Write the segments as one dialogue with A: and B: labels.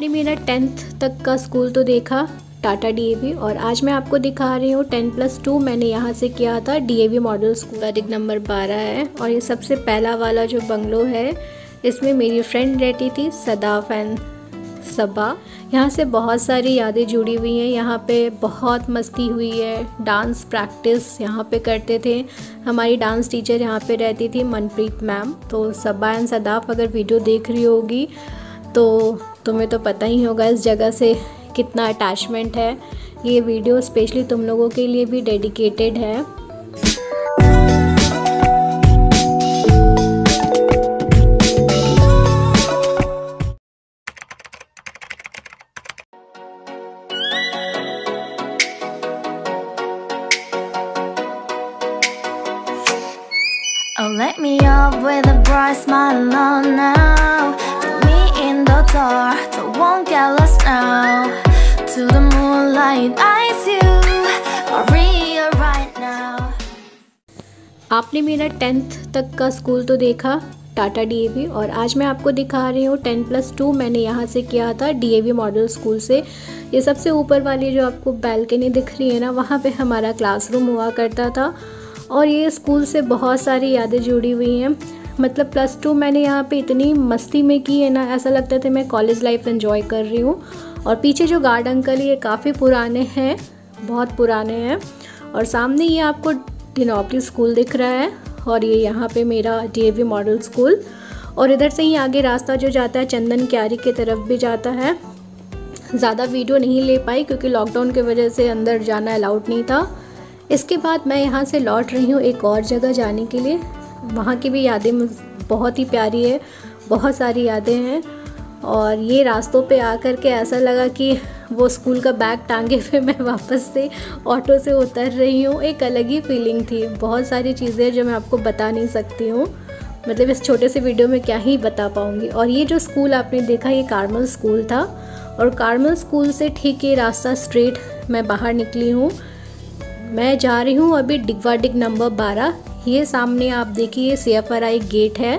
A: आपने मेरा 10th तक का स्कूल तो देखा, टाटा डीएवी, और आज मैं आपको दिखा रही हूँ 10+2 मैंने यहाँ से किया था डीएवी मॉडल स्कूल। तारीख नंबर 12 है और ये सबसे पहला वाला जो बंगलो है इसमें मेरी फ्रेंड रहती थी सदाफ एंड सबा। यहाँ से बहुत सारी यादें जुड़ी हुई हैं। यहाँ पे बहुत मस्ती हुई है, डांस प्रैक्टिस यहाँ पे करते थे। हमारी डांस टीचर यहाँ पे रहती थी मनप्रीत मैम। तो सबा एंड सदाफ अगर वीडियो देख रही होगी तो तुम्हें तो पता ही होगा इस जगह से कितना अटैचमेंट है। ये वीडियो स्पेशली तुम लोगों के लिए भी डेडिकेटेड है।
B: Oh, let me up with a bright smile on now. Put me in the dark, so won't get lost now. To the moonlight, eyes you are real right now.
A: आपने मेरा 10th तक का school तो देखा, Tata DAV, और आज मैं आपको दिखा रही हूँ 10+2 मैंने यहाँ से किया था डीएवी मॉडल स्कूल से। ये सबसे ऊपर वाली जो आपको बैल्कनी दिख रही है ना, वहाँ पे हमारा क्लासरूम हुआ करता था। और ये स्कूल से बहुत सारी यादें जुड़ी हुई हैं। मतलब +2 मैंने यहाँ पे इतनी मस्ती में की है ना, ऐसा लगता था मैं कॉलेज लाइफ एंजॉय कर रही हूँ। और पीछे जो गार्ड अंकल ये काफ़ी पुराने हैं, बहुत पुराने हैं। और सामने ये आपको डिनॉपली स्कूल दिख रहा है और ये यहाँ पे मेरा डीएवी मॉडल स्कूल। और इधर से ही आगे रास्ता जो जाता है चंदन क्यारी की तरफ भी जाता है। ज़्यादा वीडियो नहीं ले पाई क्योंकि लॉकडाउन की वजह से अंदर जाना अलाउड नहीं था। इसके बाद मैं यहाँ से लौट रही हूँ एक और जगह जाने के लिए। वहाँ की भी यादें बहुत ही प्यारी है, बहुत सारी यादें हैं। और ये रास्तों पे आकर के ऐसा लगा कि वो स्कूल का बैग टांगे हुए मैं वापस से ऑटो से उतर रही हूँ। एक अलग ही फीलिंग थी। बहुत सारी चीज़ें जो मैं आपको बता नहीं सकती हूँ, मतलब इस छोटे से वीडियो में क्या ही बता पाऊँगी। और ये जो स्कूल आपने देखा ये कार्मल स्कूल था और कार्मल स्कूल से ठीक ये रास्ता स्ट्रेट मैं बाहर निकली हूँ। मैं जा रही हूँ अभी डिगवाडिग नंबर 12। ये सामने आप देखिए CFRI गेट है।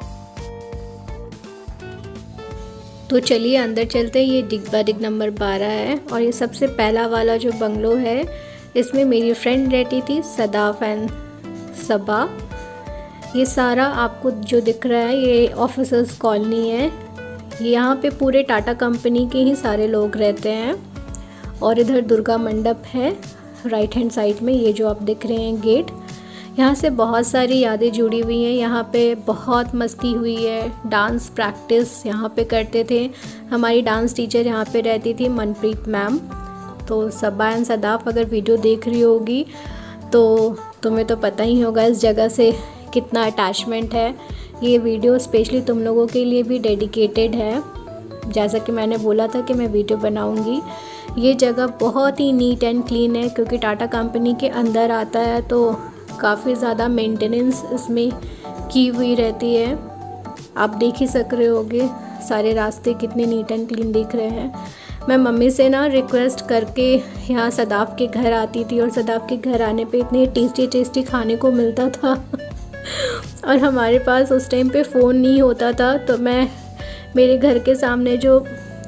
A: तो चलिए अंदर चलते हैं। ये डिगवाडिग नंबर 12 है और ये सबसे पहला वाला जो बंगलो है इसमें मेरी फ्रेंड रहती थी सदाफ एंड सबा। ये सारा आपको जो दिख रहा है ये ऑफिसर्स कॉलोनी है। यहाँ पे पूरे टाटा कंपनी के ही सारे लोग रहते हैं। और इधर दुर्गा मंडप है राइट हैंड साइड में, ये जो आप देख रहे हैं गेट। यहाँ से बहुत सारी यादें जुड़ी हुई हैं। यहाँ पे बहुत मस्ती हुई है, डांस प्रैक्टिस यहाँ पे करते थे। हमारी डांस टीचर यहाँ पे रहती थी मनप्रीत मैम। तो सबा एंड सदाफ अगर वीडियो देख रही होगी तो तुम्हें तो पता ही होगा इस जगह से कितना अटैचमेंट है। ये वीडियो स्पेशली तुम लोगों के लिए भी डेडिकेटेड है। जैसा कि मैंने बोला था कि मैं वीडियो बनाऊंगी। ये जगह बहुत ही नीट एंड क्लीन है क्योंकि टाटा कंपनी के अंदर आता है तो काफ़ी ज़्यादा मेंटेनेंस इसमें की हुई रहती है। आप देख ही सक रहे होगे सारे रास्ते कितने नीट एंड क्लीन दिख रहे हैं। मैं मम्मी से ना रिक्वेस्ट करके यहाँ सदाफ के घर आती थी और सदाफ के घर आने पे इतने टेस्टी खाने को मिलता था और हमारे पास उस टाइम पे फ़ोन नहीं होता था। तो मैं मेरे घर के सामने जो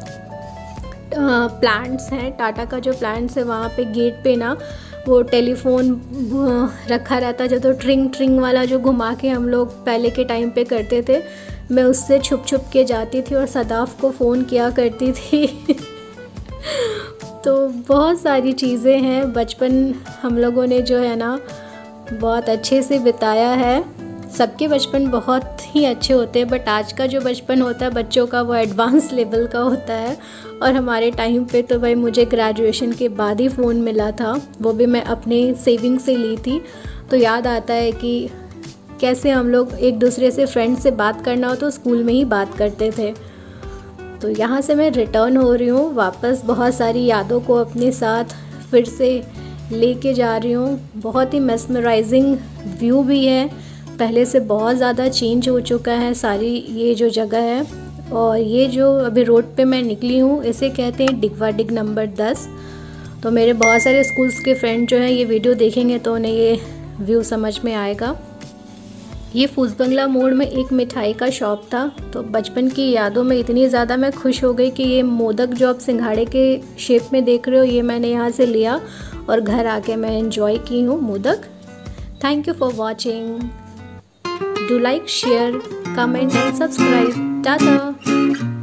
A: प्लांट्स हैं, टाटा का जो प्लांट्स है, वहाँ पे गेट पे ना वो टेलीफोन रखा रहता जो तो ट्रिंग वाला जो घुमा के हम लोग पहले के टाइम पे करते थे। मैं उससे छुप के जाती थी और सदाफ को फ़ोन किया करती थी तो बहुत सारी चीज़ें हैं। बचपन हम लोगों ने जो है ना बहुत अच्छे से बिताया है। सबके बचपन बहुत ही अच्छे होते हैं बट आज का जो बचपन होता है बच्चों का वो एडवांस लेवल का होता है। और हमारे टाइम पे तो भाई मुझे ग्रेजुएशन के बाद ही फ़ोन मिला था, वो भी मैं अपने सेविंग से ली थी। तो याद आता है कि कैसे हम लोग एक दूसरे से फ्रेंड से बात करना हो तो स्कूल में ही बात करते थे। तो यहाँ से मैं रिटर्न हो रही हूँ वापस, बहुत सारी यादों को अपने साथ फिर से लेके जा रही हूँ। बहुत ही मेस्मराइजिंग व्यू भी है, पहले से बहुत ज़्यादा चेंज हो चुका है सारी ये जो जगह है। और ये जो अभी रोड पे मैं निकली हूँ इसे कहते हैं डिगवाडिग नंबर 10। तो मेरे बहुत सारे स्कूल्स के फ्रेंड जो हैं ये वीडियो देखेंगे तो उन्हें ये व्यू समझ में आएगा। ये फूस बंगला मोड़ में एक मिठाई का शॉप था। तो बचपन की यादों में इतनी ज़्यादा मैं खुश हो गई कि ये मोदक जो आप सिंघाड़े के शेप में देख रहे हो, ये मैंने यहाँ से लिया और घर आके मैं एंजॉय की हूँ modak. Thank you for watching. Do like, share, comment and subscribe. Tata.